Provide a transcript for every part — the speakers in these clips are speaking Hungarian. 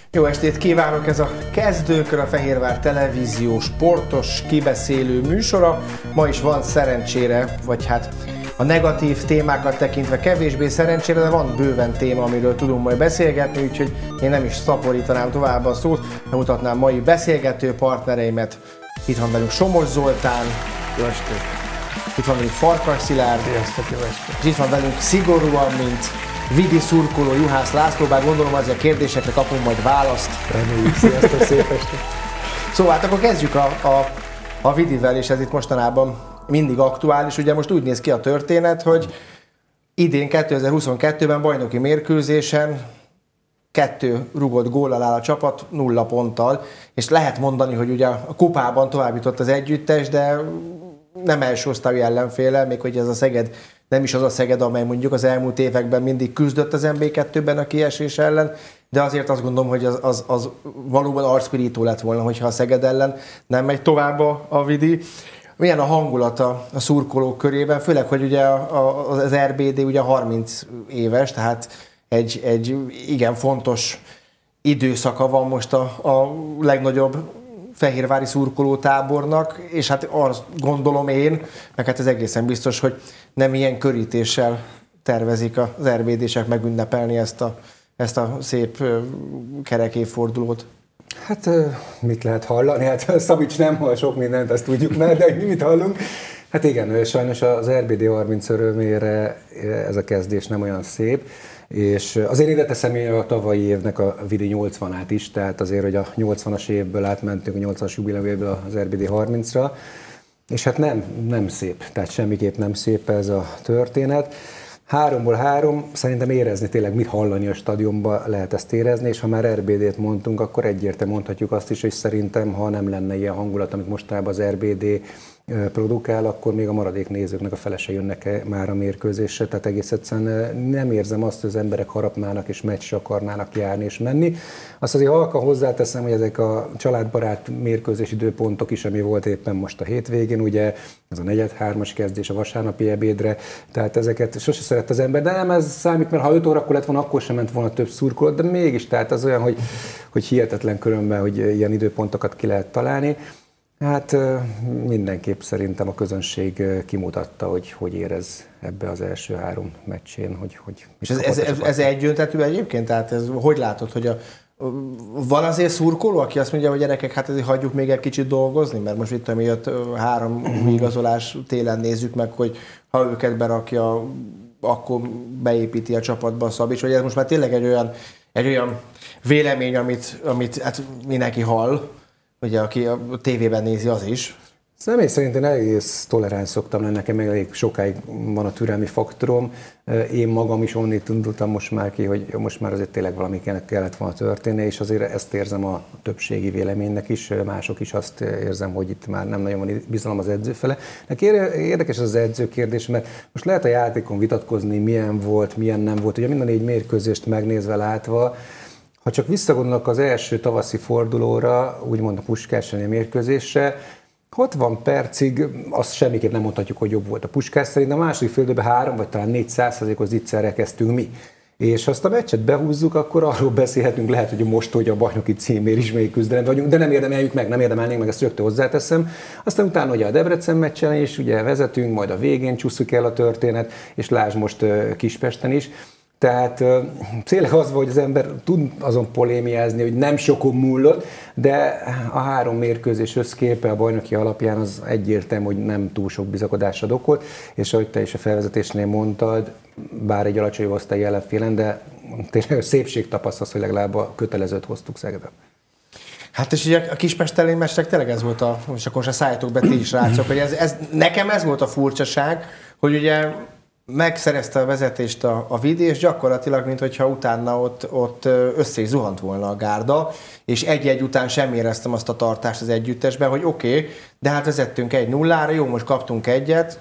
Jó estét kívánok! Ez a Kezdőkör, a Fehérvár Televízió sportos kibeszélő műsora. Ma is van szerencsére, vagy hát a negatív témákat tekintve kevésbé szerencsére, de van bőven téma, amiről tudunk majd beszélgetni, úgyhogy én nem is szaporítanám tovább a szót, bemutatnám mai beszélgető partnereimet. Itt van velünk Somos Zoltán. Jó estét! Itt van velünk Farkas Szilárd. Sziasztok, jó estét! És itt van velünk szigorúan, mint vidi szurkoló Juhász László, bár gondolom azért a kérdésekre kapunk majd választ. Reméljük, sziasztok, szép estét! Szóval hát akkor kezdjük a vidivel, és ez itt mostanában mindig aktuális. Ugye most úgy néz ki a történet, hogy idén 2022-ben bajnoki mérkőzésen 2 rugott góllal áll a csapat, 0 ponttal, és lehet mondani, hogy ugye a kupában továbbjutott az együttes, de nem első osztályú ellenféllel, még hogy ez a Szeged nem is az a Szeged, amely mondjuk az elmúlt években mindig küzdött az MB2-ben a kiesés ellen, de azért azt gondolom, hogy az valóban arcpirító lett volna, hogyha a Szeged ellen nem megy tovább a vidi. Milyen a hangulata a szurkolók körében, főleg, hogy ugye az RBD ugye 30 éves, tehát egy igen fontos időszaka van most a legnagyobb fehérvári szurkolótábornak, és hát azt gondolom én, meg hát ez egészen biztos, hogy nem ilyen körítéssel tervezik az RBD-sek megünnepelni ezt a szép kerek évfordulót. Hát mit lehet hallani? Hát Szabics nem hall sok mindent, azt tudjuk már, de mi mit hallunk? Hát igen, sajnos az RBD 30 örömére ez a kezdés nem olyan szép, és azért ide teszem én a tavalyi évnek a Vidi 80-át is, tehát azért, hogy a 80-as évből átmentünk a 80-as jubileuméből az RBD 30-ra, és hát nem szép, tehát semmiképp nem szép ez a történet. 3-ból 3, szerintem érezni tényleg, mit hallani a stadionban, lehet ezt érezni, és ha már RBD-t mondtunk, akkor egyértelműen mondhatjuk azt is, hogy szerintem, ha nem lenne ilyen hangulat, amit mostában az RBD produkál, akkor még a maradék nézőknek a fele se jönnek már a mérkőzésre, tehát egész egyszerűen nem érzem azt, hogy az emberek harapnának és meccsre akarnának járni és menni. Azt azért halkan hozzáteszem, hogy ezek a családbarát mérkőzés időpontok is, ami volt éppen most a hétvégén, ugye ez a 4-3-as kezdés a vasárnapi ebédre, tehát ezeket sose szeret az ember, de nem ez számít, mert ha 5 órakor lett volna, akkor sem ment volna több szurkoló, de mégis, tehát az olyan, hogy hihetetlen körömben, hogy ilyen időpontokat ki lehet találni. Hát mindenképp szerintem a közönség kimutatta, hogy érez ebbe az első 3 meccsén. És ez egyöntetű egyébként? Tehát hogy látod, hogy van azért szurkoló, aki azt mondja, hogy gyerekek, hát ezért hagyjuk még egy kicsit dolgozni, mert most itt amiatt 3 igazolás télen nézzük meg, hogy ha őket berakja, akkor beépíti a csapatba a Szabics, vagy ez most már tényleg egy olyan vélemény, amit hát mindenki hall, ugye, aki a tévében nézi, az is. Személy szerint én egész toleráns szoktam lenni, nekem meg elég sokáig van a türelmi faktorom. Én magam is onnét indultam most már ki, hogy most már azért tényleg valami kellett volna történni, és azért ezt érzem a többségi véleménynek is, mások is azt érzem, hogy itt már nem nagyon van bizalom az edző fele. Érdekes ez az edző kérdés, mert most lehet a játékon vitatkozni, milyen volt, milyen nem volt, ugye mind a 4 mérkőzést megnézve, látva. Ha csak visszagondolok az első tavaszi fordulóra, úgymond a Puskás elleni mérkőzésre, 60 percig azt semmiképp nem mondhatjuk, hogy jobb volt a Puskás szerint, a második fél időben 3 vagy talán 4%-os zicserrel kezdtünk mi. És azt a meccset behúzzuk, akkor arról beszélhetünk, lehet, hogy most, hogy a bajnoki címért is még küzdelemben vagyunk, de nem érdemeljük meg, nem érdemelnénk meg, ezt rögtön hozzáteszem. Aztán utána ugye a Debrecen meccsen is, ugye vezetünk, majd a végén csúszik el a történet, és lásd most Kispesten is. Tehát tényleg az volt, hogy az ember tud azon polémiázni, hogy nem sokon múlott, de a 3 mérkőzés összképe a bajnoki alapján az egyértelmű, hogy nem túl sok bizakodásra dokolt, és ahogy te is a felvezetésnél mondtad, bár egy alacsony osztályi ellenfélen, de tényleg szépség tapasztalsz, hogy legalább a kötelezőt hoztuk Szegeden. Hát és ugye a Kispest elleni meccsnek tényleg ez volt és akkor most szálljatok be ti is rácok, hogy nekem ez volt a furcsaság, hogy ugye megszerezte a vezetést a Vidi, és gyakorlatilag, mintha utána ott össze is zuhant volna a gárda, és 1-1 után sem éreztem azt a tartást az együttesben, hogy oké, de hát vezettünk 1-0-ra, jó, most kaptunk egyet,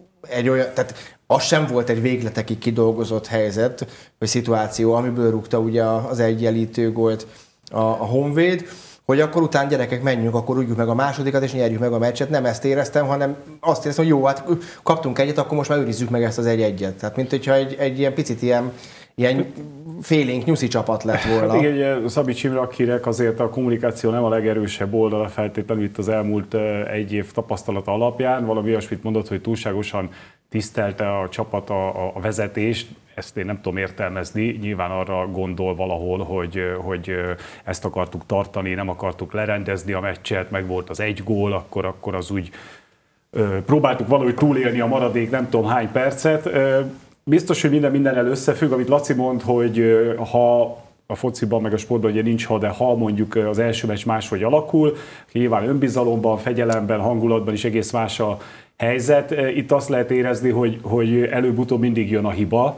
tehát az sem volt egy végletekig kidolgozott helyzet, vagy szituáció, amiből rúgta ugye az egyenlítő gólt a Honvéd, hogy akkor utána gyerekek menjünk, akkor rúgjuk meg a másodikat, és nyerjük meg a meccset. Nem ezt éreztem, hanem azt éreztem, hogy jó, hát kaptunk egyet, akkor most már őrizzük meg ezt az 1-1-et. Tehát mint hogyha egy ilyen picit ilyen félénk nyuszi csapat lett volna. Hát igen, Szabics Imre, akinek azért a kommunikáció nem a legerősebb oldala feltétlenül itt az elmúlt egy év tapasztalata alapján. Valami olyasmit mondott, hogy túlságosan tisztelte a csapat a vezetést. Ezt én nem tudom értelmezni, nyilván arra gondol valahol, hogy ezt akartuk tartani, nem akartuk lerendezni a meccset, meg volt az 1 gól, akkor az úgy próbáltuk valahogy túlélni a maradék nem tudom hány percet. Biztos, hogy mindennel összefügg, amit Laci mond, hogy ha a fociban meg a sportban ugye nincs de ha mondjuk az első meccs máshogy alakul, nyilván önbizalomban, fegyelemben, hangulatban is egész más a helyzet. Itt azt lehet érezni, hogy előbb-utóbb mindig jön a hiba,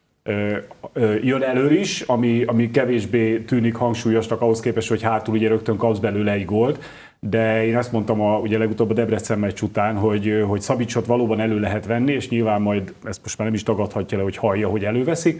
jön elő is, ami kevésbé tűnik hangsúlyosnak ahhoz képest, hogy hátul ugye rögtön kapsz belőle 1 gólt, de én ezt mondtam ugye legutóbb a Debrecen meccs után, hogy Szabicsot valóban elő lehet venni, és nyilván majd ezt most már nem is tagadhatja le, hogy hallja, hogy előveszik,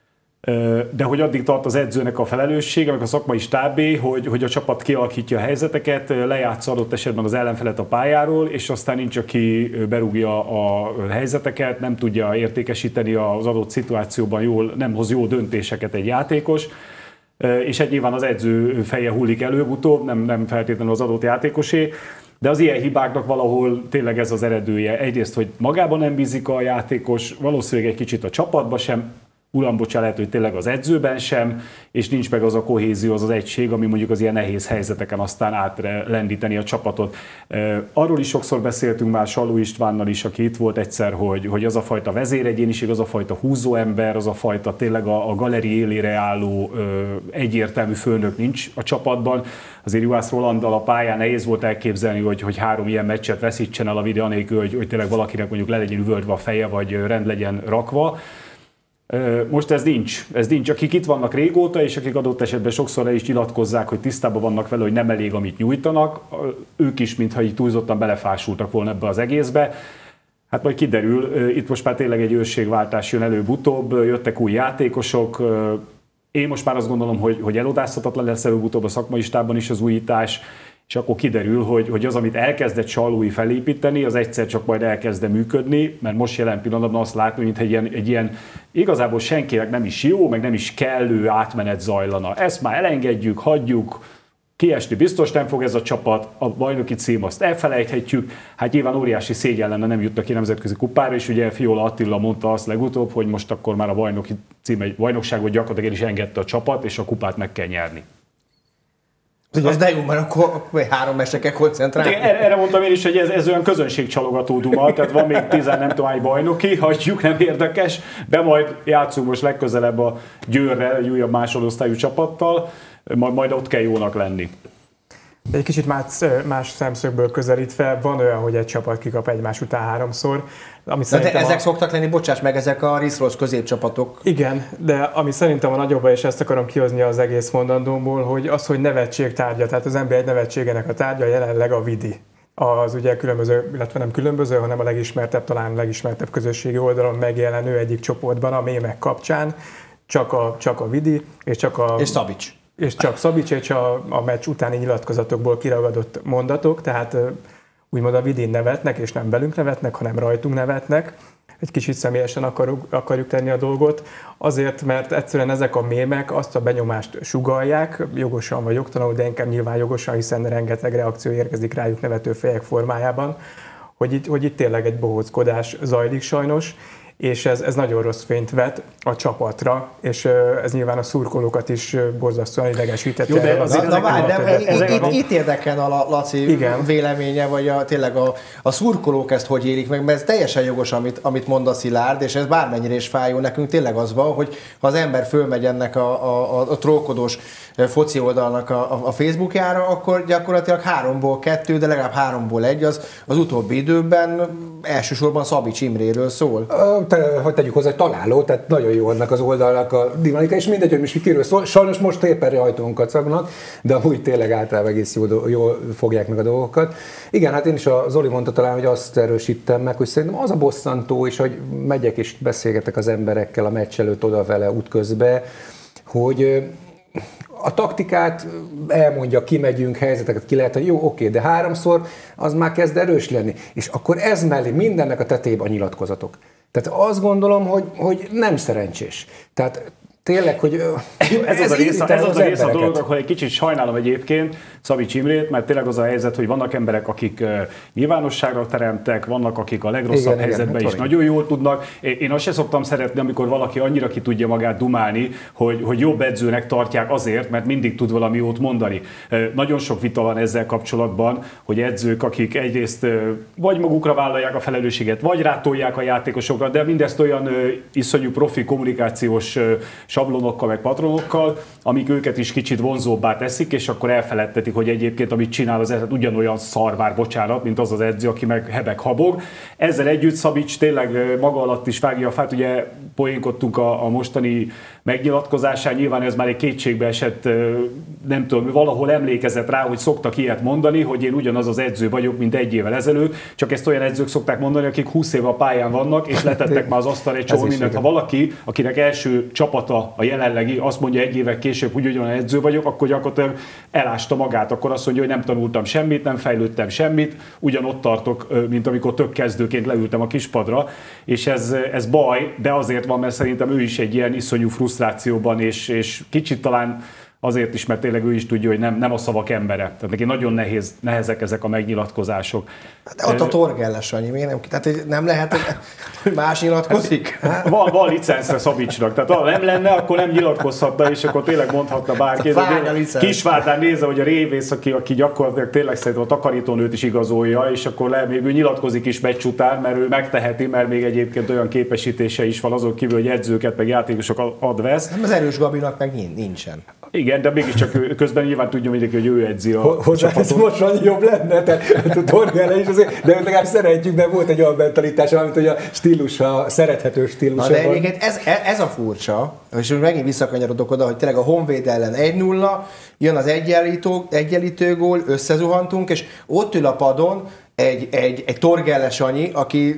de hogy addig tart az edzőnek a felelőssége, meg a szakmai stábé, hogy a csapat kialakítja a helyzeteket, lejátsza adott esetben az ellenfelet a pályáról, és aztán nincs, aki berúgja a helyzeteket, nem tudja értékesíteni az adott szituációban nem hoz jó döntéseket egy játékos, és egy nyilván az edző feje hullik előbb-utóbb, nem feltétlenül az adott játékosé, de az ilyen hibáknak valahol tényleg ez az eredője. Egyrészt, hogy magában nem bízik a játékos, valószínűleg egy kicsit a csapatban sem, urambocsá lehet, hogy tényleg az edzőben sem, és nincs meg az a kohézió, az egység, ami mondjuk az ilyen nehéz helyzeteken aztán átlendíteni a csapatot. Arról is sokszor beszéltünk már Salló Istvánnal is, aki itt volt egyszer, hogy az a fajta vezéregyéniség, az a fajta húzóember, az a fajta tényleg a galeri élére álló egyértelmű főnök nincs a csapatban. Azért Juhász Rolanddal a pályán nehéz volt elképzelni, hogy 3 ilyen meccset veszítsen el a videó anélkül, hogy tényleg valakinek mondjuk le legyen üvöltve a feje, vagy rend legyen rakva. Most ez nincs. Akik itt vannak régóta, és akik adott esetben sokszor le is nyilatkozzák, hogy tisztában vannak vele, hogy nem elég, amit nyújtanak, ők is, mintha így túlzottan belefásultak volna ebbe az egészbe. Hát majd kiderül, itt most már tényleg egy őrségváltás jön előbb-utóbb, jöttek új játékosok. Én most már azt gondolom, hogy elodázhatatlan lesz előbb-utóbb a szakmai stábban is az újítás, és akkor kiderül, hogy az, amit elkezdett Sallói felépíteni, az egyszer csak majd elkezd működni, mert most jelen pillanatban azt látni, mint egy ilyen igazából senkinek nem is jó, meg nem is kellő átmenet zajlana. Ezt már elengedjük, hagyjuk, kiesni biztos nem fog ez a csapat, a bajnoki cím azt elfelejthetjük. Hát nyilván óriási szégyen lenne, nem jutnak ki nemzetközi kupára, és ugye Fiola Attila mondta azt legutóbb, hogy most akkor már a bajnoki cím, egy bajnokságot gyakorlatilag el is engedte a csapat, és a kupát meg kell nyerni. Az de jó, mert akkor 3 meccsre kell koncentrálni. Erre mondtam én is, hogy ez olyan közönségcsalogató duma, tehát van még 10 nem tudom, egy bajnoki, hagyjuk, nem érdekes, de majd játszunk most legközelebb a Győrrel, egy újabb másodosztályú csapattal, majd ott kell jónak lenni. Egy kicsit más szemszögből közelítve, van olyan, hogy egy csapat kikap egymás után 3-szor. De ezek szoktak lenni, bocsáss meg, ezek a Riszrosz középcsapatok. Igen, de ami szerintem a nagyobb, és ezt akarom kihozni az egész mondandómból, hogy az, hogy nevetség tárgya, tehát az NB1 nevetségének a tárgya jelenleg a Vidi. Az ugye különböző, illetve nem különböző, hanem a legismertebb, talán legismertebb közösségi oldalon megjelenő egyik csoportban a mémek kapcsán, csak a Vidi, és csak a... És Szabics. És csak Szabics, és a meccs utáni nyilatkozatokból kiragadott mondatok, tehát úgymond a Vidin nevetnek, és nem velünk nevetnek, hanem rajtunk nevetnek. Egy kicsit személyesen akarjuk tenni a dolgot, azért, mert egyszerűen ezek a mémek azt a benyomást sugallják, jogosan vagy jogtalanul, de inkább nyilván jogosan, hiszen rengeteg reakció érkezik rájuk nevető fejek formájában, hogy itt tényleg egy bohóckodás zajlik sajnos, és ez nagyon rossz fényt vet a csapatra, és ez nyilván a szurkolókat is borzasztóan idegesítette. Jó, de itt érdekel a Laci véleménye, vagy tényleg a szurkolók ezt hogy élik meg, mert ez teljesen jogos, amit mond a Szilárd, és ez bármennyire is fájó, nekünk tényleg az van, hogy ha az ember fölmegy ennek a trollkodós foci oldalnak a Facebookjára, akkor gyakorlatilag 3-ból 2, de legalább 3-ból 1 az utóbbi időben elsősorban Szabics Imréről szól. Hogy tegyük hozzá, találó, tehát nagyon jó annak az oldalnak a dinamika, és mindegy, hogy most kiről szól. Sajnos most éppen rajtunk kacagnak, de amúgy tényleg általában egész jól fogják meg a dolgokat. Igen, hát én is a Zoli mondta talán, hogy azt erősítem meg, hogy szerintem az a bosszantó is, hogy megyek és beszélgetek az emberekkel a meccs előtt oda-vele útközbe, hogy a taktikát elmondja, kimegyünk, helyzeteket ki lehet, hogy jó, oké, de 3-szor az már kezd erős lenni. És akkor ez mellé mindennek a tetejében a nyilatkozatok. Tehát azt gondolom, hogy nem szerencsés. Tehát tényleg, hogy ez az a rész a dolognak, hogy egy kicsit sajnálom egyébként Szabics Imrét, mert tényleg az a helyzet, hogy vannak emberek, akik nyilvánosságra teremtek, vannak, akik a legrosszabb helyzetben is nagyon jól tudnak. Én azt sem szoktam szeretni, amikor valaki annyira ki tudja magát dumálni, hogy jobb edzőnek tartják azért, mert mindig tud valami jót mondani. Nagyon sok vita van ezzel kapcsolatban, hogy edzők, akik egyrészt vagy magukra vállalják a felelősséget, vagy rátolják a játékosokra, de mindezt olyan iszonyú profi kommunikációs sablonokkal, meg patronokkal, amik őket is kicsit vonzóbbá teszik, és akkor elfeledtetik, hogy egyébként amit csinál az edző ugyanolyan szarvár, bocsánat, mint az az edző, aki meg hebeg-habog. Ezzel együtt Szabics tényleg maga alatt is vágja a fát, ugye poénkodtunk a mostani megnyilatkozásán, nyilván ez már egy kétségbe esett, nem tudom, valahol emlékezett rá, hogy szoktak ilyet mondani, hogy én ugyanaz az edző vagyok, mint egy évvel ezelőtt, csak ezt olyan edzők szokták mondani, akik 20 év a pályán vannak, és letettek már az asztalra egy csomó mindent. Ha valaki, akinek első csapata a jelenlegi, azt mondja egy évvel később, hogy ugyanolyan edző vagyok, akkor gyakorlatilag elásta magát, akkor azt mondja, hogy nem tanultam semmit, nem fejlődtem semmit, ugyanott tartok, mint amikor tök kezdőként leültem a kispadra, és ez baj, de azért van, mert szerintem ő is egy ilyen iszonyú frusztrációban, és kicsit talán azért is, mert tényleg ő is tudja, hogy nem a szavak embere. Tehát neki nagyon nehezek ezek a megnyilatkozások. De ott a Torgelles annyi, miért nem? Tehát nem lehet, hogy más nyilatkozik? Van licensze Szabicsnak. Tehát ha nem lenne, akkor nem nyilatkozhatna, és akkor tényleg mondhatna bárki. Kisvárdán nézze, hogy a révész, aki gyakorlatilag tényleg szerintem a takarítónőt is igazolja, és akkor még ő nyilatkozik is meccs után, mert ő megteheti, mert még egyébként olyan képesítése is van azon kívül, hogy edzőket, meg játékosokat ad-vesz. Az Erős Gabinak meg nincsen. Igen, de mégiscsak közben nyilván tudja mindenki, hogy ő edzi a csapatot. Ez most annyi jobb lenne, tehát a Torgelle is azért, de legalább szeretjük, de volt egy olyan mentalitás, amit hogy a stílusa, szerethető stílusa. Na de egyébként ez a furcsa, és most megint visszakanyarodok oda, hogy tényleg a Honvéd ellen 1-0, jön az egyenlítő gól, összezuhantunk, és ott ül a padon egy Torgelle Sanyi, aki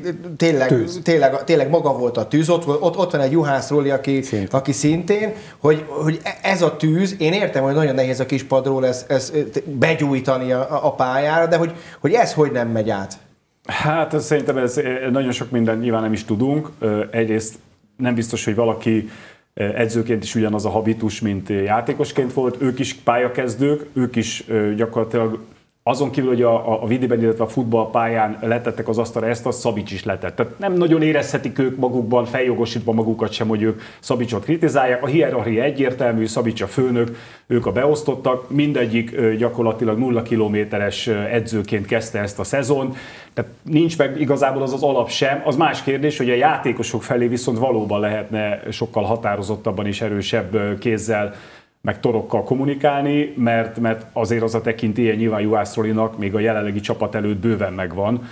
tényleg maga volt a tűz, ott van egy Juhász Róli, aki szintén, hogy ez a tűz, én értem, hogy nagyon nehéz a kispadról ezt begyújtani a pályára, de hogy ez hogy nem megy át? Hát szerintem ez nagyon sok mindent nyilván nem is tudunk. Egyrészt nem biztos, hogy valaki edzőként is ugyanaz a habitus, mint játékosként volt. Ők is pályakezdők, ők is gyakorlatilag azon kívül, hogy a vidiben, illetve a futballpályán letettek az asztalra ezt, a Szabics is letett. Tehát nem nagyon érezhetik ők magukban, feljogosítva magukat sem, hogy ők Szabicsot kritizálják. A hierarchia egyértelmű, Szabics a főnök, ők a beosztottak, mindegyik gyakorlatilag 0 kilométeres edzőként kezdte ezt a szezon. Tehát nincs meg igazából az alap sem. Az más kérdés, hogy a játékosok felé viszont valóban lehetne sokkal határozottabban és erősebb kézzel meg torokkal kommunikálni, mert azért az a tekintélye nyilván Juhász Rolinak még a jelenlegi csapat előtt bőven megvan,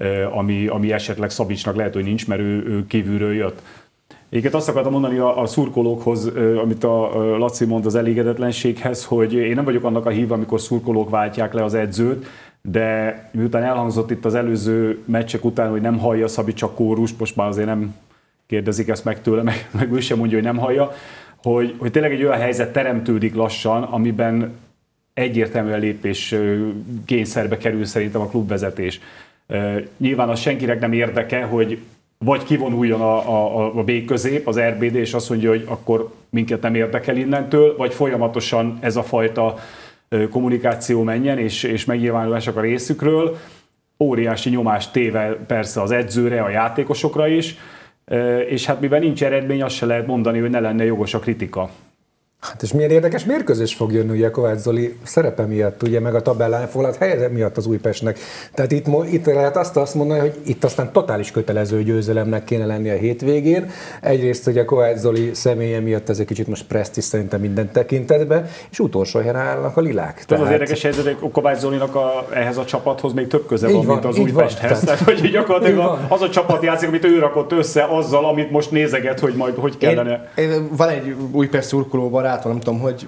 ami esetleg Szabicsnak lehet, hogy nincs, mert ő kívülről jött. Egyébként azt akartam mondani a szurkolókhoz, amit a Laci mond az elégedetlenséghez, hogy én nem vagyok annak a híve, amikor szurkolók váltják le az edzőt, de miután elhangzott itt az előző meccsek után, hogy nem hallja Szabics a kórust, most már azért nem kérdezik ezt meg tőle, meg ő sem mondja, hogy nem hallja, hogy tényleg egy olyan helyzet teremtődik lassan, amiben egyértelműen lépés kényszerbe kerül szerintem a klubvezetés. Nyilván az senkinek nem érdeke, hogy vagy kivonuljon a B-közép, az RBD, és azt mondja, hogy akkor minket nem érdekel innentől, vagy folyamatosan ez a fajta kommunikáció menjen, és megnyilvánulások a részükről. Óriási nyomást téve persze az edzőre, a játékosokra is, és hát mivel nincs eredmény, azt se lehet mondani, hogy ne lenne jogos a kritika. Hát és milyen érdekes mérkőzés fog jönni ugye Kovács Zoli szerepe miatt, ugye, meg a tabellán foglalt helye miatt az Újpestnek. Tehát itt lehet azt mondani, hogy itt aztán totális kötelező győzelemnek kéne lenni a hétvégén. Egyrészt ugye Kovács Zoli személye miatt ez egy kicsit most presztízs szerintem minden tekintetben, és utolsó helyen állnak a lilák. Tehát az érdekes helyzet, hogy Kovács Zolinak ehhez a csapathoz még több köze van, mint az Újpesthez. Tehát, hogy gyakorlatilag az a csapat játszik, amit ő rakott össze azzal, amit most nézeget, hogy majd hogy kellene. Van egy Újpest szurkoló barátom, nem tudom, hogy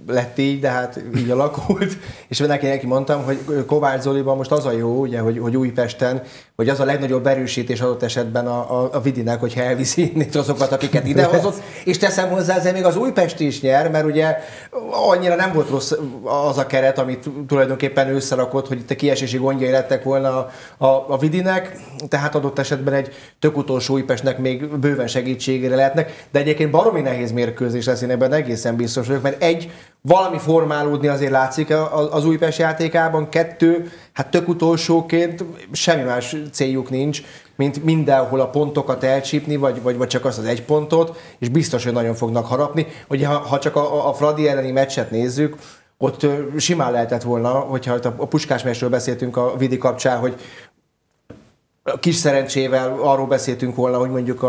lett így, de hát így alakult. És neki mondtam, hogy Kovács Zoliban most az a jó, ugye, hogy Újpesten, hogy az a legnagyobb erősítés adott esetben a Vidinek, hogyha elviszi innét azokat, akiket idehozott. És teszem hozzá, ezzel még az Újpest is nyer, mert ugye annyira nem volt rossz az a keret, amit tulajdonképpen összerakott, hogy itt a kiesési gondjai lettek volna a Vidinek, tehát adott esetben egy tök utolsó Újpestnek még bőven segítségére lehetnek, de egyébként baromi nehéz mérkőzés lesz, én ebben egészen biztos vagyok, mert valami formálódni azért látszik az Újpest játékában, 2, hát tök utolsóként semmi más céljuk nincs, mint mindenhol a pontokat elcsípni, vagy csak azt az egy pontot, és biztos, hogy nagyon fognak harapni. Ugye ha csak a Fradi elleni meccset nézzük, ott simán lehetett volna, hogyha a Puskás meccsről beszéltünk a Vidi kapcsán, hogy kis szerencsével arról beszéltünk volna, hogy mondjuk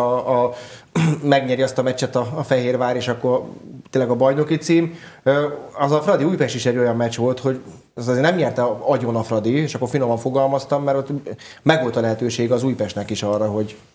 megnyeri azt a meccset a Fehérvár, és akkor tényleg a bajnoki cím. Az a Fradi Újpest is egy olyan meccs volt, hogy az azért nem nyerte agyon a Fradi, és akkor finoman fogalmaztam, mert ott meg volt a lehetőség az Újpestnek is arra,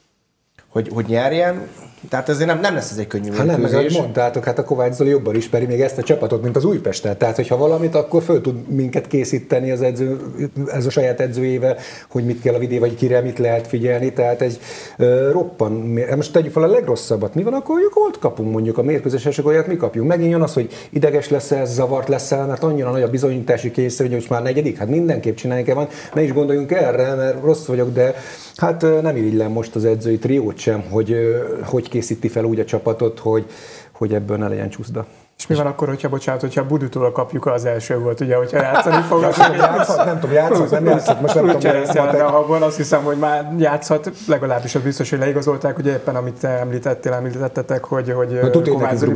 hogy nyerjen. Tehát ezért nem lesz ez egy könnyű mérkőzés. Hát nem, mert mondtátok, hát a Kovács Zoli jobban ismeri még ezt a csapatot, mint az Újpestet. Tehát, hogyha valamit, akkor föl tud minket készíteni az edző, ez a saját edzőjével, hogy mit kell a Vidé, vagy kire mit lehet figyelni. Tehát egy roppan. Most tegyük fel a legrosszabbat. Mi van, akkor gólt kapunk mondjuk a mérkőzés, és akkor mi kapjunk. Megint jön az, hogy ideges lesz-e, zavart lesz-e, mert annyira nagy a bizonyítási kényszer, hogy most már negyedik. Hát mindenképp csinálni kell van. Ne is gondoljunk erre, mert rossz vagyok, de hát nem irigylem most az edzői triót sem, hogy készíti fel úgy a csapatot, hogy ebből ne legyen csúszda. És mi van akkor, hogyha Budutól kapjuk az első volt, ugye, hogyha játszani fog? Nem tudom, játszhat. Most nem tudom, azt hiszem, hogy már játszhat, legalábbis az biztos, hogy leigazolták, ugye éppen amit te említettetek, hogy Kovács Zoli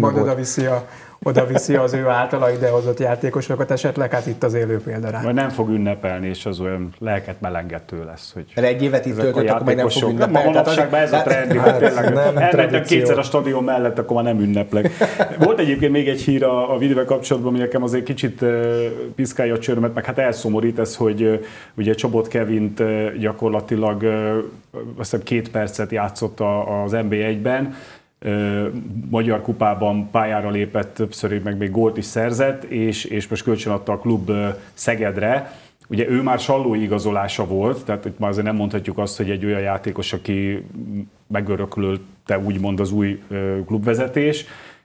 oda viszi az ő általa idehozott játékosokat, esetleg hát itt az élő példa rá. Majd nem fog ünnepelni, és az olyan lelket melengető lesz. Hogy mert egy évet itt töltött, akkor meg nem fog ünnepelni. Ma manapságban ez a trendi, hogy tényleg elmentem kétszer a stadion mellett, akkor már nem ünneplek. Volt egyébként még egy hír a videóval kapcsolatban, ami nekem azért kicsit piszkálja a csörömet, meg hát elszomorít ez, hogy ugye Csobot Kevint gyakorlatilag azt hiszem 2 percet játszott az NB1-ben, Magyar kupában pályára lépett többször, meg még gólt is szerzett, és most kölcsönadta a klub Szegedre. Ugye ő már Sallói igazolása volt, tehát itt már azért nem mondhatjuk azt, hogy egy olyan játékos, aki megöröklölte úgymond az új klubvezetés,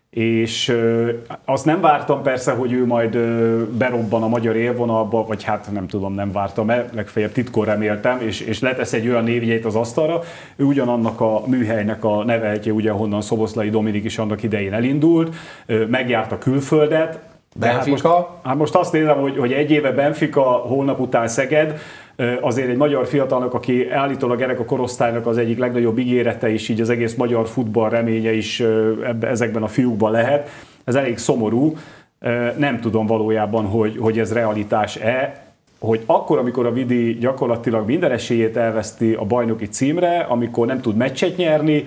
és azt nem vártam persze, hogy ő majd berobban a magyar élvonalba, vagy hát nem tudom, nem vártam, legfeljebb titkon reméltem, és letesz egy olyan névjegyet az asztalra. Ő ugyanannak a műhelynek a neveltje, ugye honnan Szoboszlai Dominik is annak idején elindult, megjárta külföldet. Benfica. Hát most azt nézem, hogy egy éve Benfica, holnap után Szeged, azért egy magyar fiatalnak, aki állítólag ennek a korosztálynak az egyik legnagyobb ígérete is, így az egész magyar futball reménye is ezekben a fiúkban lehet. Ez elég szomorú. Nem tudom valójában, hogy ez realitás-e, hogy akkor, amikor a Vidi gyakorlatilag minden esélyét elveszti a bajnoki címre, amikor nem tud meccset nyerni,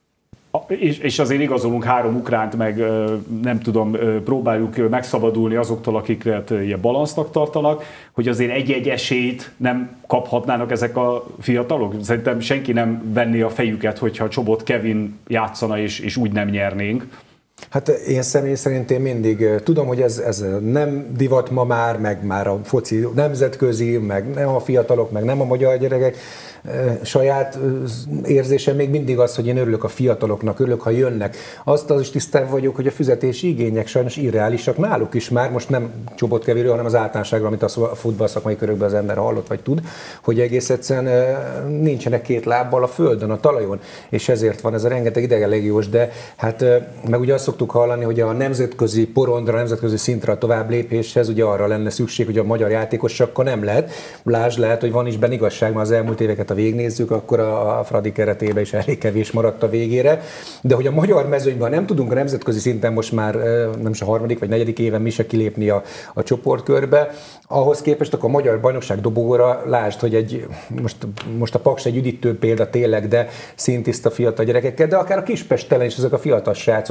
és azért igazolunk 3 ukránt, meg nem tudom, próbáljuk megszabadulni azoktól, akiket ilyen balansznak tartanak, hogy azért egy-egy esélyt nem kaphatnának ezek a fiatalok. Szerintem senki nem venné a fejüket, hogyha Csobot Kevin játszana, és úgy nem nyernénk. Hát én személy szerint én mindig tudom, hogy ez nem divat ma meg már a foci nemzetközi, meg nem a fiatalok, meg nem a magyar gyerekek. Saját érzésem még mindig az, hogy én örülök a fiataloknak, örülök, ha jönnek. Az is tisztában vagyok, hogy a fizetési igények sajnos irreálisak náluk is már, most nem Csobot Kevinről, hanem az általánosságról, amit a futballszakmai körökben az ember hallott vagy tud, hogy egész egyszerűen nincsenek 2 lábbal a földön, a talajon, és ezért van ez a rengeteg idegenlégiós, de hát meg ugye azt szoktuk hallani, hogy a nemzetközi porondra, a nemzetközi szintre a tovább lépéshez ugye arra lenne szükség, hogy a magyar játékosakkal nem lehet. Lásd, lehet, hogy van is benne igazság, mert az elmúlt éveket ha végignézzük, akkor a Fradi keretében is elég kevés maradt a végére. De hogy a magyar mezőnyben nem tudunk a nemzetközi szinten most már nem is a 3. vagy 4. éven mi se kilépni a csoportkörbe, ahhoz képest akkor a magyar bajnokság dobóra lásd, hogy most a Paks egy üdítő példa tényleg, de szintiszta fiatal gyerekekkel, de akár a Kispest is ezek a fiatal srácok, akik a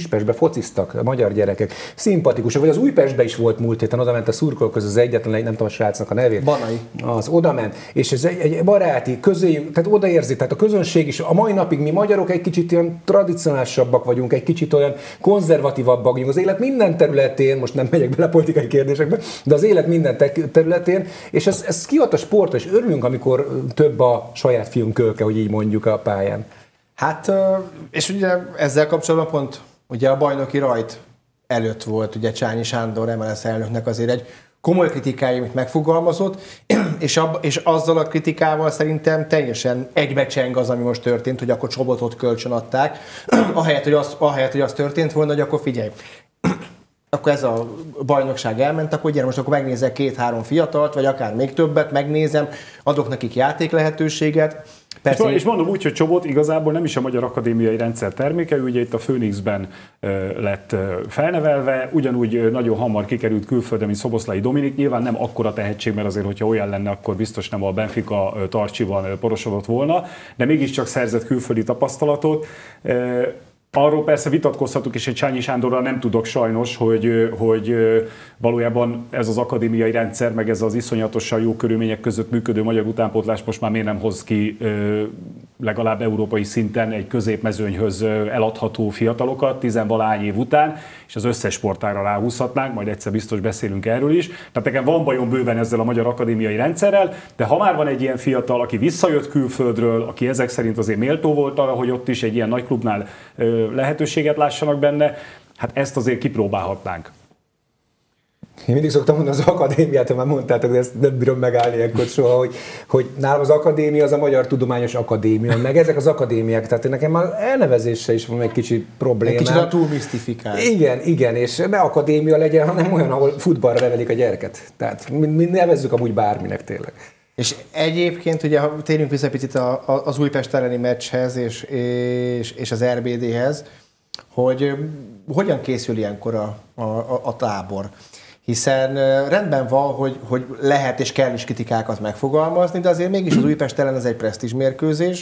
Kispestbe fociztak a magyar gyerekek. Szimpatikusak, vagy az Újpestbe is volt múlt héten, oda ment a szurkolók, az egyetlen, nem tudom a srácnak a nevét. Banai. Az oda ment, és ez egy baráti, tehát odaérzi, tehát a közönség is, a mai napig mi magyarok egy kicsit ilyen tradicionálisabbak vagyunk, egy kicsit olyan konzervatívabbak vagyunk az élet minden területén, most nem megyek bele a politikai kérdésekbe, de az élet minden területén, és ez kihat a sportra, és örülünk, amikor több a saját fiunk kölke, hogy így mondjuk a pályán. Hát, és ugye ezzel kapcsolatban pont ugye a bajnoki rajt előtt volt ugye Csányi Sándor MLS elnöknek azért egy komoly kritikája, amit megfogalmazott, és azzal a kritikával szerintem teljesen egybecseng az, ami most történt, hogy akkor Csobotot kölcsönadták, ahelyett, hogy az történt volna, hogy akkor figyelj, akkor ez a bajnokság elment, akkor gyere, most akkor megnézek 2-3 fiatalt, vagy akár még többet, megnézem, adok nekik játék lehetőséget. Persze, és mondom úgy, hogy Csobot igazából nem is a magyar akadémiai rendszer terméke, ő ugye itt a Phoenixben lett felnevelve, ugyanúgy nagyon hamar kikerült külföldre, mint Szoboszlai Dominik, nyilván nem akkora tehetség, mert azért, hogyha olyan lenne, akkor biztos nem a Benfica Tarcsiban porosodott volna, de mégiscsak szerzett külföldi tapasztalatot. Arról persze vitatkozhatunk, és egy Csányi Sándorral nem tudok sajnos, hogy valójában ez az akadémiai rendszer, meg ez az iszonyatosan jó körülmények között működő magyar utánpótlás most már miért nem hoz ki legalább európai szinten egy középmezőnyhöz eladható fiatalokat 10-valahány év után, és az összes sportágra ráhúzhatnánk, majd egyszer biztos beszélünk erről is. Tehát nekem van bajom bőven ezzel a magyar akadémiai rendszerrel, de ha már van egy ilyen fiatal, aki visszajött külföldről, aki ezek szerint azért méltó volt arra, hogy ott is egy ilyen nagy klubnál lehetőséget lássanak benne, hát ezt azért kipróbálhatnánk. Én mindig szoktam mondani az akadémiát, ha már mondtátok, de ezt nem bírom megállni ilyenkor soha, hogy nálam az akadémia az a Magyar Tudományos Akadémia, meg ezek az akadémiák, tehát nekem már elnevezéssel is van egy kicsit problémám. Egy kicsit a túl misztifikál. Igen, és ne akadémia legyen, hanem olyan, ahol futballra nevelik a gyereket. Tehát mi nevezzük amúgy bárminek tényleg. És egyébként ugye térjünk vissza picit az Újpest elleni meccshez és az RBD-hez, hogy hogyan készül ilyenkor a tábor. Hiszen rendben van, hogy lehet és kell is kritikákat megfogalmazni, de azért mégis az Újpest ellen ez egy presztízs mérkőzés.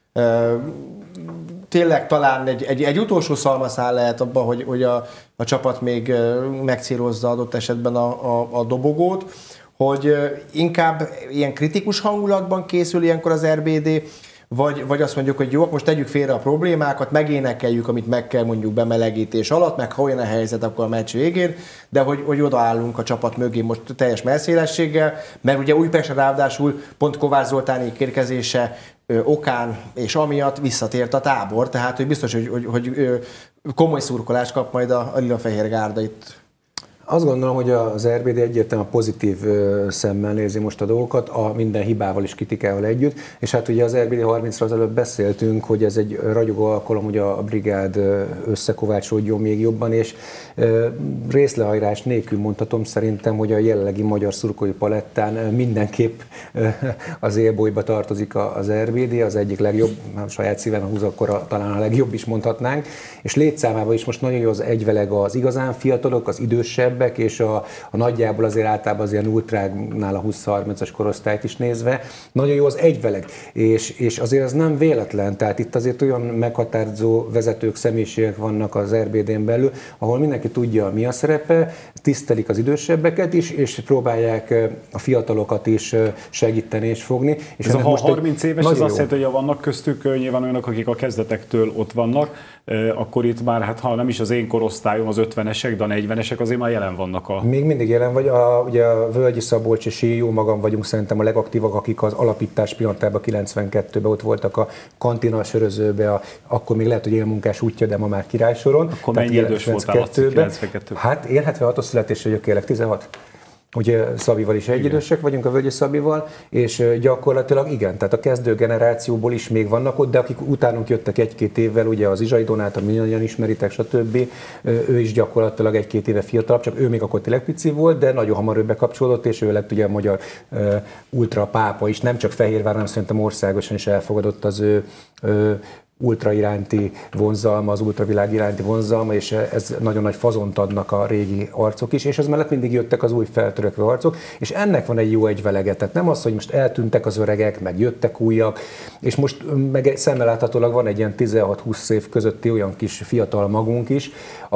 Tényleg talán egy utolsó szalmaszál lehet abban, hogy a csapat még megcélozza adott esetben a dobogót, hogy inkább ilyen kritikus hangulatban készül ilyenkor az RBD, vagy azt mondjuk, hogy jó, most tegyük félre a problémákat, megénekeljük, amit meg kell mondjuk bemelegítés alatt, meg ha olyan a helyzet, akkor a meccs végén, de hogy odaállunk a csapat mögé most teljes melszélességgel, mert ugye Újpestre ráadásul pont Kovács Zoltánék érkezése okán és amiatt visszatért a tábor, tehát hogy biztos, hogy komoly szurkolást kap majd a lila-fehér gárda itt. Azt gondolom, hogy az RBD egyértelműen pozitív szemmel nézi most a dolgokat, a minden hibával és kritikával együtt, és hát ugye az RBD 30-ra az előbb beszéltünk, hogy ez egy ragyogó alkalom, hogy a brigád összekovácsolódjon még jobban, és részlehajrás nélkül mondhatom szerintem, hogy a jelenlegi magyar szurkolói palettán mindenképp az élbolyba tartozik az RBD, az egyik legjobb, saját szíven húz, akkor talán a legjobb is mondhatnánk, és létszámában is most nagyon jó az egyveleg az igazán fiatalok, az idősebb, és a nagyjából azért általában az ilyen ultráknál a 20-30-as korosztályt is nézve, nagyon jó az egyveleg, és azért az nem véletlen, tehát itt azért olyan meghatározó vezetők, személyiségek vannak az RBD-n belül, ahol mindenki tudja, mi a szerepe, tisztelik az idősebbeket is, és próbálják a fiatalokat is segíteni és fogni. És ez a 30 éves, ez azt jelenti, hogy vannak köztük nyilván olyanok, akik a kezdetektől ott vannak, akkor itt már, hát ha nem is az én korosztályom, az 50-esek, de a 40-esek azért már jelen vannak. Még mindig jelen vagy, ugye a Völgyi Szabolcs és jó magam vagyunk szerintem a legaktívak, akik az alapítás pillanatában 92-ben ott voltak a kantina, a sörözőbe, akkor még lehet, hogy élmunkás útja, de ma már királysoron. Akkor mennyi idős voltál 92-ben? Hát én 76-os születésű vagyok, kérlek, 16. Ugye Szabival is egyidősek vagyunk, a Völgyi Szabival, és gyakorlatilag igen, tehát a kezdő generációból is még vannak ott, de akik utánunk jöttek egy-két évvel, ugye az Izsai Donát, mindannyian ismeritek, stb. Ő is gyakorlatilag egy-két éve fiatalabb, csak ő még akkor tényleg pici volt, de nagyon hamar ő bekapcsolódott, és ő lett ugye a magyar ultra pápa is, nem csak Fehérvár, hanem szerintem országosan is elfogadott az ő ultra iránti vonzalma, az ultravilág iránti vonzalma, és ez nagyon nagy fazont adnak a régi arcok is, és ez mellett mindig jöttek az új feltörekvő arcok, és ennek van egy jó egyvelege. Tehát nem az, hogy most eltűntek az öregek, meg jöttek újak, és most meg szemmel láthatólag van egy ilyen 16-20 év közötti olyan kis fiatal magunk is,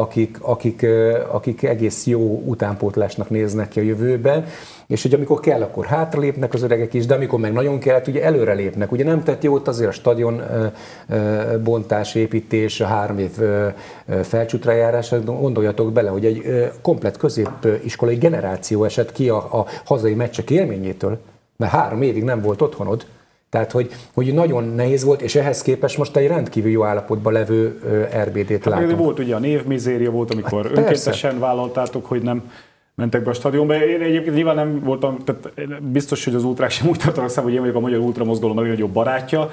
akik egész jó utánpótlásnak néznek ki a jövőben, és hogy amikor kell, akkor hátralépnek az öregek is, de amikor meg nagyon kell, ugye előre lépnek. Ugye nem tett jót azért a stadion bontás, építés, a 3 év felcsútra járás, gondoljatok bele, hogy egy komplett középiskolai generáció esett ki a hazai meccsek élményétől, mert 3 évig nem volt otthonod. Tehát, hogy nagyon nehéz volt, és ehhez képest most egy rendkívül jó állapotban levő RBD-t látunk. Volt ugye a névmizéria volt, amikor önkéntesen vállaltátok, hogy nem mentek be a stadionba. Én egyébként nyilván nem voltam, tehát biztos, hogy az ultrák sem úgy tartanak számba, hogy én vagyok a magyar ultramozgalom a legnagyobb barátja,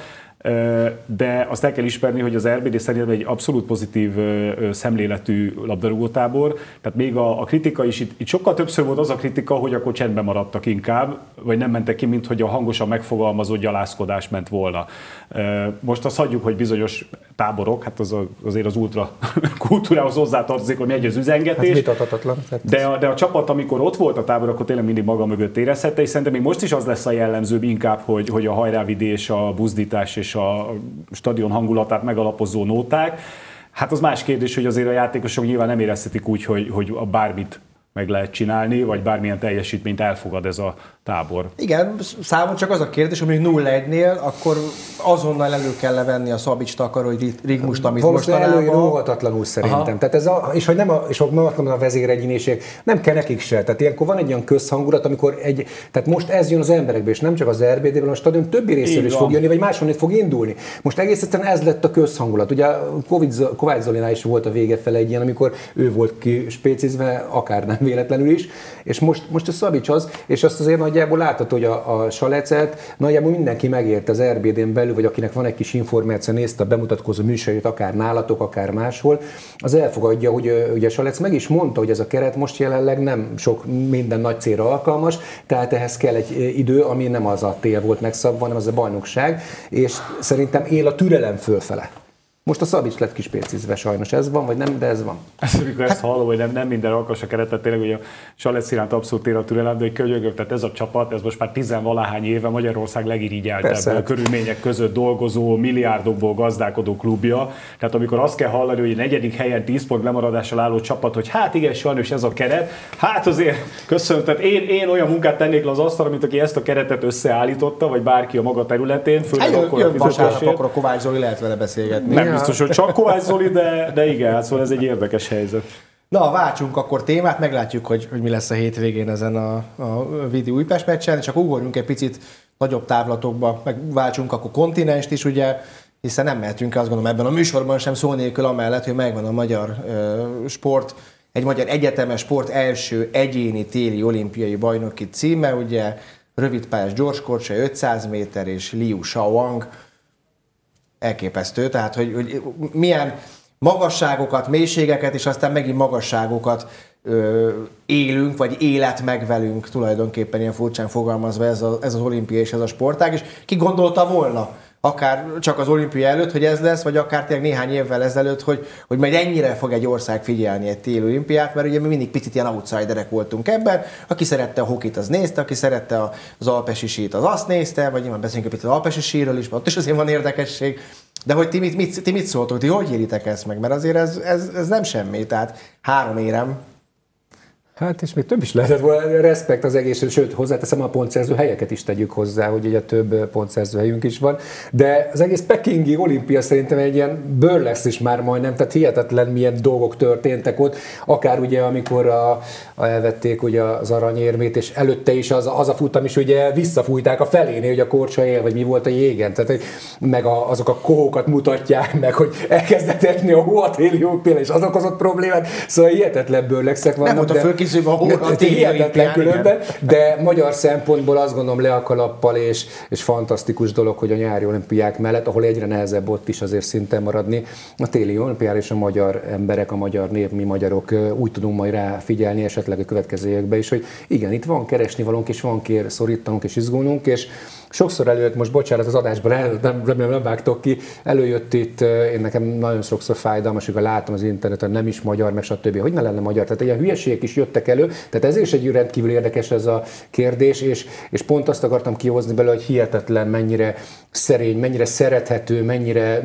de azt el kell ismerni, hogy az RBD szerintem egy abszolút pozitív szemléletű labdarúgótábor. Tehát még a kritika is, itt sokkal többször volt az a kritika, hogy akkor csendben maradtak inkább, vagy nem mentek ki, mint hogy a hangosan megfogalmazott gyalázkodás ment volna. Most azt hagyjuk, hogy bizonyos táborok, hát azért az ultra kultúrához hozzátartozik, hogy megy az üzengetés. Hát vitathatatlan. De a csapat, amikor ott volt a tábor, akkor tényleg mindig maga mögött érezhette, és szerintem még most is az lesz a jellemzőbb inkább, hogy a hajrávidés, a buzdítás és a stadion hangulatát megalapozó nóták. Hát az más kérdés, hogy azért a játékosok nyilván nem érezhetik úgy, hogy bármit meg lehet csinálni, vagy bármilyen teljesítményt elfogad ez a tábor. Igen, számomra csak az a kérdés, hogy 0-1-nél, akkor azonnal elő kell venni a Szabics takarói rigmust, amit mostanában... Előíróhatatlanul szerintem. Tehát és hogy nem a vezéregyéniség, nem kell nekik se. Tehát ilyenkor van egy olyan közhangulat, amikor tehát most ez jön az emberekbe, és nem csak az RBD-ben, a stadion többi részéről is fog jönni, vagy máshonnan fog indulni. Most egész egyszerűen ez lett a közhangulat. Ugye Kovács Zolinál is volt a vége fele egy ilyen, amikor ő volt kispécizve, akár nem véletlenül is, és most a Szabics az, és azt azért nagyjából látható, hogy a Salecet nagyjából mindenki megérte az RBD-n belül, vagy akinek van egy kis információ, nézte a bemutatkozó műsorait, akár nálatok, akár máshol, az elfogadja, hogy ugye a Salec meg is mondta, hogy ez a keret most jelenleg nem sok minden nagy célra alkalmas, tehát ehhez kell egy idő, ami nem az a tél volt megszabva, hanem az a bajnokság, és szerintem él a türelem fölfele. Most a Szabics lett kispécizve, sajnos ez van, vagy nem, de ez van. Amikor ezt hallom, hogy nem minden alkalmas a keretet, tényleg, hogy a Salec iránt abszolút ér a türelem, de hogy könyörgök, tehát ez a csapat, ez most már 10-valahány éve Magyarország legirigyeltebb körülmények között dolgozó, milliárdokból gazdálkodó klubja. Tehát amikor azt kell hallani, hogy a 4. helyen 10 pont lemaradással álló csapat, hogy hát igen, sajnos ez a keret, hát azért köszönöm, tehát én olyan munkát tennék le az asztalra, mint aki ezt a keretet összeállította, vagy bárki a maga területén, főleg akkor jön vasárnap, akkor a Kovács Zoli lehet vele beszélgetni. Nem biztos, hogy csak Kovács Zoli, de igen, hát szóval ez egy érdekes helyzet. Na, váltsunk akkor témát, meglátjuk, hogy mi lesz a hétvégén ezen a Vidi Újpest meccsen, csak ugorjunk egy picit nagyobb távlatokba, meg váltsunk akkor kontinenst is, ugye, hiszen nem mehetünk, azt gondolom, ebben a műsorban sem szó nélkül amellett, hogy megvan a magyar sport, egy magyar egyetemes sport első egyéni téli olimpiai bajnoki címe, ugye rövidpályás gyorskorcsoly 500 méter és Liu Shaoang. Elképesztő, tehát hogy milyen magasságokat, mélységeket, és aztán megint magasságokat élünk, vagy élet megvelünk tulajdonképpen ilyen furcsán fogalmazva ez az olimpia és ez a sportág, és ki gondolta volna, akár csak az olimpia előtt, hogy ez lesz, vagy akár tényleg néhány évvel ezelőtt, hogy majd ennyire fog egy ország figyelni egy téli olimpiát, mert ugye mi mindig picit ilyen outsiderek voltunk ebben, aki szerette a hokit, az nézte, aki szerette az alpesi sírt, az azt nézte, vagy nyilván beszélünk egy picit az alpesi sírről is, ott is azért van érdekesség. De hogy ti mit szóltok, ti hogy élitek ezt meg? Mert azért ez nem semmi, tehát 3 érem. Hát és még több is lehetett volna, respekt az egész, sőt hozzáteszem a pontszerző helyeket is tegyük hozzá, hogy ugye több pontszerző helyünk is van, de az egész pekingi olimpia szerintem egy ilyen burlesque is már majdnem, tehát hihetetlen milyen dolgok történtek ott, akár ugye amikor elvették ugye az aranyérmét, és előtte is az a futam is ugye visszafújták a felénél, hogy a korcsa él, vagy mi volt a jégen, tehát meg azok a kohókat mutatják meg, hogy elkezdett esni a hó a téli olimpián, és az okozott problémát, szóval hihetetlen burlesque vannak. Hihetetlen különben, de magyar szempontból azt gondolom le a kalappal, és fantasztikus dolog, hogy a nyári olimpiák mellett, ahol egyre nehezebb ott is azért szinten maradni, a téli olimpiára és a magyar emberek, a magyar nép, mi magyarok úgy tudunk majd rá figyelni esetleg a következő években is, hogy igen, itt van keresnivalónk, és van kér szorítanunk és izgulnunk, és sokszor előtt, most bocsánat az adásban, remélem nem vágtok ki, előjött itt, én nekem nagyon sokszor fájdalmas, hogy látom az interneten, nem is magyar, meg stb. Hogy ne lenne magyar? Tehát ilyen hülyeségek is jöttek elő, tehát ez is egy rendkívül érdekes ez a kérdés, és pont azt akartam kihozni belőle, hogy hihetetlen, mennyire szerény, mennyire szerethető, mennyire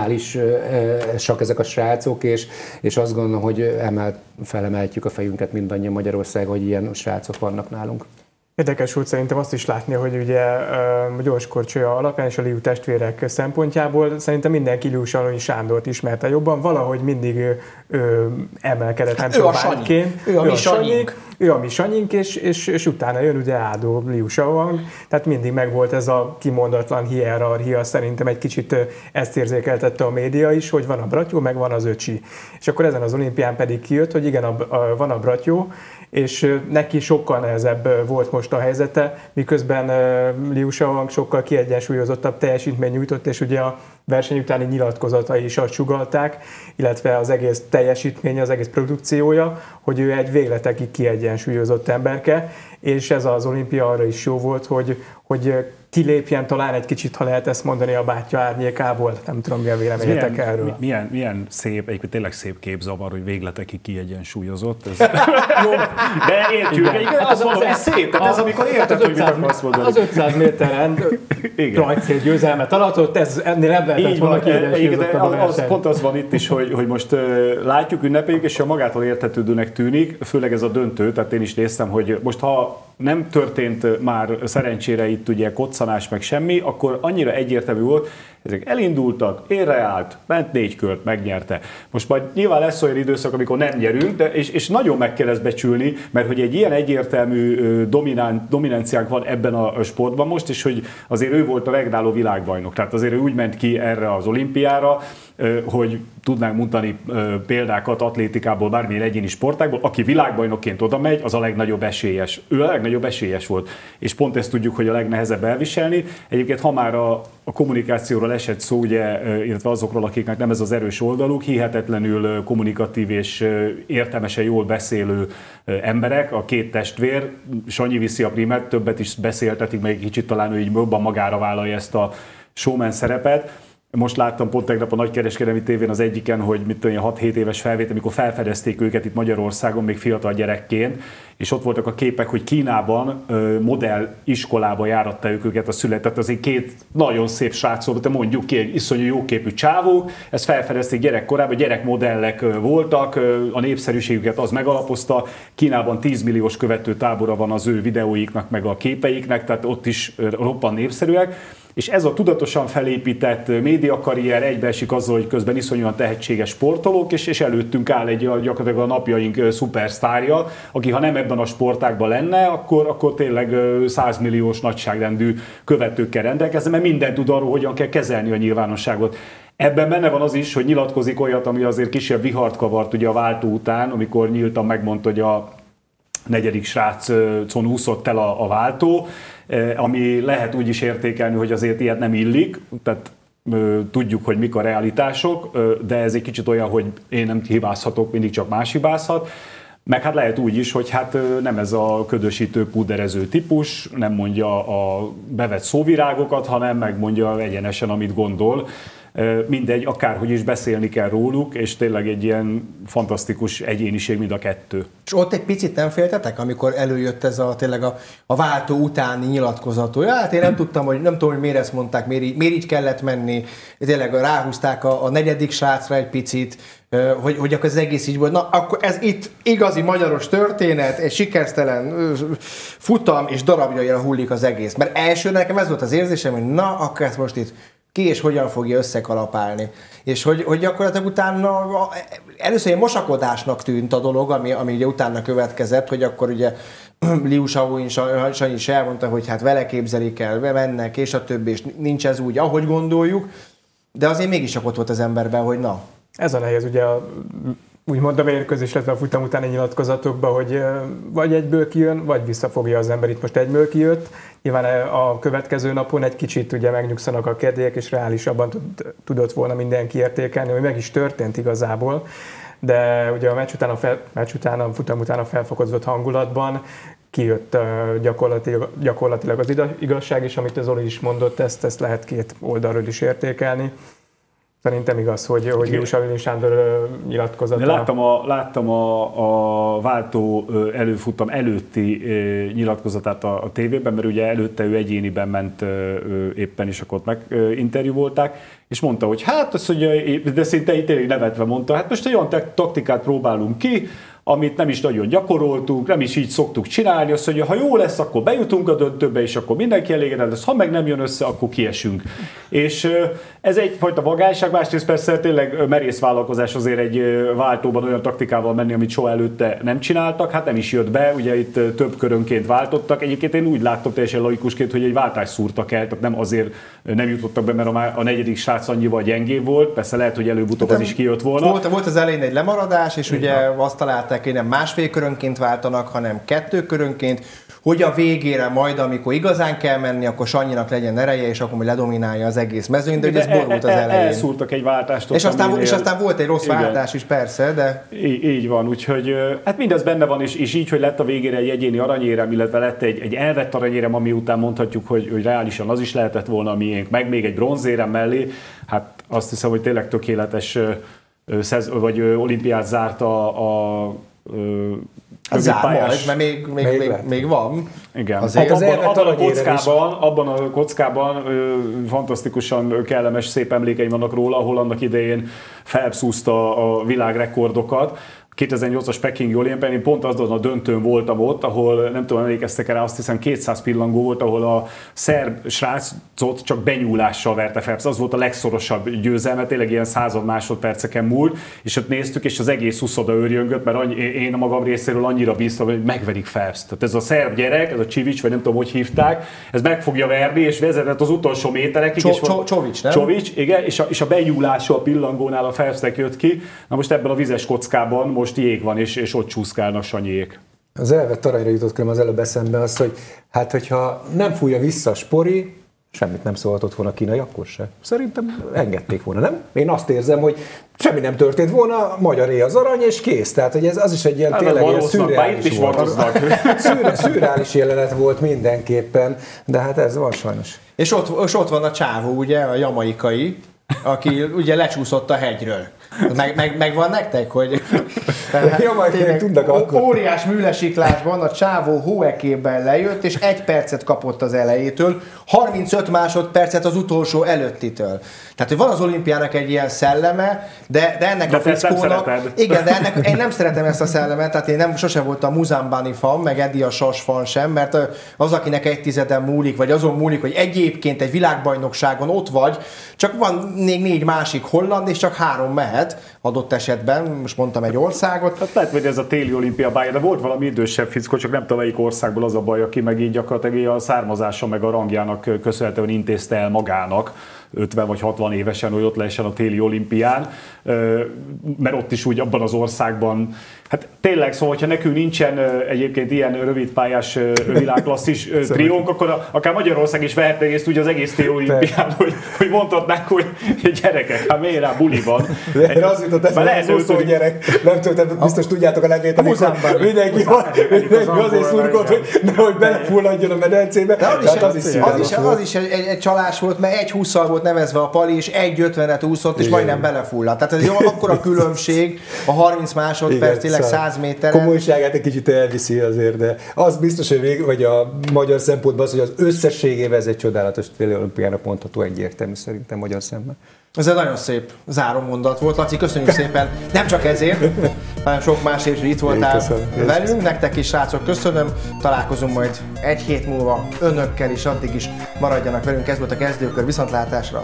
normálisak ezek a srácok, és azt gondolom, hogy felemeltjük a fejünket mindannyian Magyarországon, hogy ilyen srácok vannak nálunk. Érdekes volt szerintem azt is látni, hogy ugye Gyors Korcsolya alapján és a Liu testvérek szempontjából szerintem mindenki Liu Salonyi Sándort ismerte jobban, valahogy mindig emelkedett, nem csak bárként. Ő a mi Sanyink. Ő a mi Sanyink, és utána jön ugye Ádó Liu Shaoang, tehát mindig megvolt ez a kimondatlan hierarchia, szerintem egy kicsit ezt érzékeltette a média is, hogy van a bratyó, meg van az öcsi. És akkor ezen az olimpián pedig kijött, hogy igen, van a bratyó, és neki sokkal nehezebb volt most a helyzete, miközben Liu Shaoang sokkal kiegyensúlyozottabb teljesítmény nyújtott, és ugye a verseny utáni nyilatkozatai is azt sugallták, illetve az egész teljesítménye, az egész produkciója, hogy ő egy végletekig kiegyensúlyozott emberke, és ez az olimpia arra is jó volt, hogy kilépjen talán egy kicsit, ha lehet ezt mondani, a bátyja árnyékából. Nem tudom, mi a véleményetek erről. Milyen szép, egyébként tényleg szép képzavar, hogy végletekig kiegyensúlyozott. Ez... Jó, de értjük, azt mondom, ez szép, tehát ez amikor érted, hogy mit akarsz mondani. Az 500 méteren rajtszél győzelmet alatt, ennél nem lehetett volna kiegyensúlyozottabb a verseny. Pont az van itt is, hogy most látjuk, ünnepeljük, és a magától értetődőnek tűnik, főleg ez a döntő, tehát én is néztem, hogy most ha nem történt már szerencsére itt ugye koccanás meg semmi, akkor annyira egyértelmű volt, ezek elindultak, érreállt, ment 4 kört, megnyerte. Most majd nyilván lesz olyan időszak, amikor nem nyerünk, és nagyon meg kell ezt becsülni, mert hogy egy ilyen egyértelmű dominanciánk van ebben a sportban most, és hogy azért ő volt a regnáló világbajnok. Tehát azért ő úgy ment ki erre az olimpiára, hogy tudnánk mondani példákat atlétikából, bármilyen egyéni sportákból, aki világbajnokként oda megy, az a legnagyobb esélyes. Ő a legnagyobb esélyes volt. És pont ezt tudjuk, hogy a legnehezebb elviselni. Egyébként ha már a kommunikációról esett szó, ugye, illetve azokról, akiknek nem ez az erős oldaluk, hihetetlenül kommunikatív és értelmesen jól beszélő emberek, a két testvér, Sanyi viszi a primet, többet is beszéltetik, meg egy kicsit talán ő így jobban magára vállalja ezt a showman szerepet. Most láttam pont tegnap a nagykereskedelmi tévén az egyiken, hogy 6-7 éves felvétel, amikor felfedezték őket itt Magyarországon, még fiatal gyerekként, és ott voltak a képek, hogy Kínában modell iskolába járatta őket a szület. Tehát azért két nagyon szép srácok, mondjuk ki, iszonyú jóképű csávók, ezt felfedezték gyerekkorában, gyerekmodellek voltak, a népszerűségüket az megalapozta. Kínában 10 milliós követő tábora van az ő videóiknak, meg a képeiknek, tehát ott is roppant népszerűek. És ez a tudatosan felépített médiakarrier egybeesik azzal, hogy közben iszonyúan tehetséges sportolók, és előttünk áll egy gyakorlatilag a napjaink szupersztárja, aki ha nem ebben a sportágban lenne, akkor tényleg 100 milliós nagyságrendű követőkkel rendelkezne, mert mindent tud arról, hogyan kell kezelni a nyilvánosságot. Ebben benne van az is, hogy nyilatkozik olyat, ami azért kisebb vihart kavart ugye a váltó után, amikor nyíltan megmondta, hogy a 4. srácon úszott el a váltó, ami lehet úgy is értékelni, hogy azért ilyet nem illik, tehát tudjuk, hogy mik a realitások, de ez egy kicsit olyan, hogy én nem hibázhatok, mindig csak más hibázhat. Meg hát lehet úgy is, hogy hát nem ez a ködösítő, puderező típus, nem mondja a bevett szóvirágokat, hanem megmondja egyenesen, amit gondol. Mindegy, akárhogy is beszélni kell róluk, és tényleg egy ilyen fantasztikus egyéniség mind a kettő. És ott egy picit nem féltetek, amikor előjött ez tényleg a váltó utáni nyilatkozat, hogy hát én nem tudom, hogy miért ezt mondták, miért így kellett menni, tényleg ráhúzták a 4. srácra egy picit, hogy akkor az egész így volt. Na, akkor ez itt igazi magyaros történet, egy sikertelen futam, és darabjaira hullik az egész. Mert elsőre nekem ez volt az érzésem, hogy na, akkor ezt most itt ki és hogyan fogja összekalapálni. És hogy gyakorlatilag utána először egy mosakodásnak tűnt a dolog, ami ugye utána következett, hogy akkor ugye Liu Shaoyin Sanyi is elmondta, hogy hát vele képzelik el, mennek, és a többi, és nincs ez úgy, ahogy gondoljuk, de azért mégis csak ott volt az emberben, hogy na. Ez a nehéz, ugye úgymond a mérkőzés, illetve a futam utáni nyilatkozatokban, hogy vagy egyből kijön, vagy visszafogja az ember. Itt most egyből kijött. Nyilván a következő napon egy kicsit ugye megnyugszanak a kedélyek, és reálisabban tudott volna mindenki értékelni, hogy meg is történt igazából. De ugye a meccs után, a futam után a felfokozott hangulatban kijött gyakorlatilag az igazság, és amit az Zoli is mondott, ezt lehet két oldalról is értékelni. Szerintem igaz, hogy Józsa Sándor nyilatkozata... Láttam a váltó előfutam előtti nyilatkozatát a tévében, mert ugye előtte ő egyéniben ment éppen, is akkor ott meginterjúvolták, és mondta, hogy hát, azt mondja, de szinte tényleg nevetve mondta, hát most egy olyan taktikát próbálunk ki, amit nem is nagyon gyakoroltunk, nem is így szoktuk csinálni, azt mondja, ha jó lesz, akkor bejutunk a döntőbe, és akkor mindenki elégedett lesz, ha meg nem jön össze, akkor kiesünk. És ez egyfajta vagányság, másrészt persze tényleg merész vállalkozás azért egy váltóban olyan taktikával menni, amit soha előtte nem csináltak, hát nem is jött be, ugye itt több körönként váltottak. Egyébként én úgy láttam teljesen laikusként, hogy egy váltást szúrtak el, tehát nem azért nem jutottak be, mert a negyedik srác annyival gyengébb volt, persze lehet, hogy előbb-utóbb az is kijött volna. Volt az elején egy lemaradás, és ugye azt találták, hogy nem másfél körönként váltanak, hanem 2 körönként, hogy a végére majd, amikor igazán kell menni, akkor Sanyinak legyen ereje, és akkor majd ledominálja az egész mezőny, de ugye ez borult az elején. Elszúrtak egy váltást. És aztán volt egy rossz váltás is, persze, de... Így van, úgyhogy hát mindez benne van, és így, hogy lett a végére egy egyéni aranyérem, illetve lett egy elvett aranyérem, ami után mondhatjuk, hogy reálisan az is lehetett volna a miénk, meg még egy bronzérem mellé, hát azt hiszem, hogy tényleg tökéletes vagy olimpiát zárt a pályás, mert még van. Igen. Abban a kockában fantasztikusan kellemes, szép emlékeim vannak róla, ahol annak idején Phelps úszta a világrekordokat. 2008-as Pekingi olimpián, én pont azon a döntőn voltam ott, ahol nem tudom, emlékeztek rá, azt hiszem 200 pillangó volt, ahol a szerb srácot csak benyúlással verte Phelps. Az volt a legszorosabb győzelme, tényleg ilyen 100 másodperceken múlt, és ott néztük, és az egész uszoda őrjöngött, mert én a magam részéről annyira bíztam, hogy megverik Phelps. Tehát ez a szerb gyerek, ez a Csivics, vagy nem tudom, hogy hívták, ez meg fogja verni, és vezetett az utolsó méterekig. Csovics, nem? Csovics, igen, és a benyúlása a pillangónál a Phelpsnek jött ki. Na most ebben a vizes kockában most jég van, és ott csúszkálnak Sanyiék. Az elvett aranyra jutott külön az előbb eszembe az, hogy hát hogyha nem fújja vissza a Spori, semmit nem szólhatott volna a kínai, akkor se. Szerintem engedték volna, nem? Én azt érzem, hogy semmi nem történt volna, magyaré az arany, és kész. Tehát, hogy az is egy ilyen tényleg ilyen szürreális volt. Szürreális jelenet volt mindenképpen, de hát ez van sajnos. És ott van a csávó, ugye, a jamaikai, aki ugye lecsúszott a hegyről. Megvan nektek, hogy óriás műlesiklásban a csávó hóekében lejött, és 1 percet kapott az elejétől, 35 másodpercet az utolsó előttitől. Tehát, hogy van az olimpiának egy ilyen szelleme, de ennek a fickónak... Igen, de ennek, én nem szeretem ezt a szellemet, tehát én sose voltam Muzambani fan, meg Eddie a Sas fan sem, mert az, akinek 1/10 múlik, vagy azon múlik, hogy egyébként egy világbajnokságon ott vagy, csak van még 4 másik holland, és csak 3 mehet adott esetben, most mondtam egy országot. Hát lehet, hogy ez a téli olimpia bája, de volt valami idősebb fickó, csak nem tudom, melyik országból az a baj, aki meg így gyakorlatilag a származása meg a rangjának köszönhetően intézte el magának 50 vagy 60 évesen, hogy ott lehessen a téli olimpián, mert ott is úgy abban az országban, hát tényleg, szóval, hogyha nekünk nincsen egyébként ilyen rövidpályás világklasszis triónk, akkor akár Magyarország is vehetne részt ugye az egész téli olimpián, hogy mondhatnák, hogy gyerekek, hát miért rá buli van. De az jutott eszembe, az 20 gyerek, nem tudom, biztos tudjátok a nevét, amikor mindenki azért szurkolt, hogy nehogy belefulladjon a medencébe. Az is egy csalás volt, mert 1:20-szal volt nevezve a pali, és 1:50-et úszott, és majdnem belefulladt. Tehát ez akkora különbség, a 30 másodperc, tényleg 100 méteren. Komolyságát egy kicsit elviszi azért, de az biztos, hogy vagy a magyar szempontból az, hogy az összességével ez egy csodálatos téli olimpiának mondható, egyértelmű szerintem magyar szemben. Ez egy nagyon szép záró mondat volt. Laci, köszönjük szépen, nem csak ezért, hanem sok másért, hogy itt voltál velünk. Nektek is, srácok, köszönöm. Találkozunk majd 1 hét múlva önökkel is, addig is maradjanak velünk. Ez volt a Kezdőkör, viszontlátásra!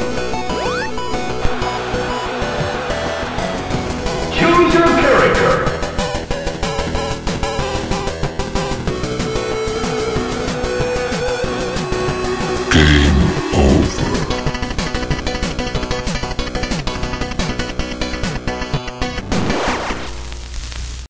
Choose your character.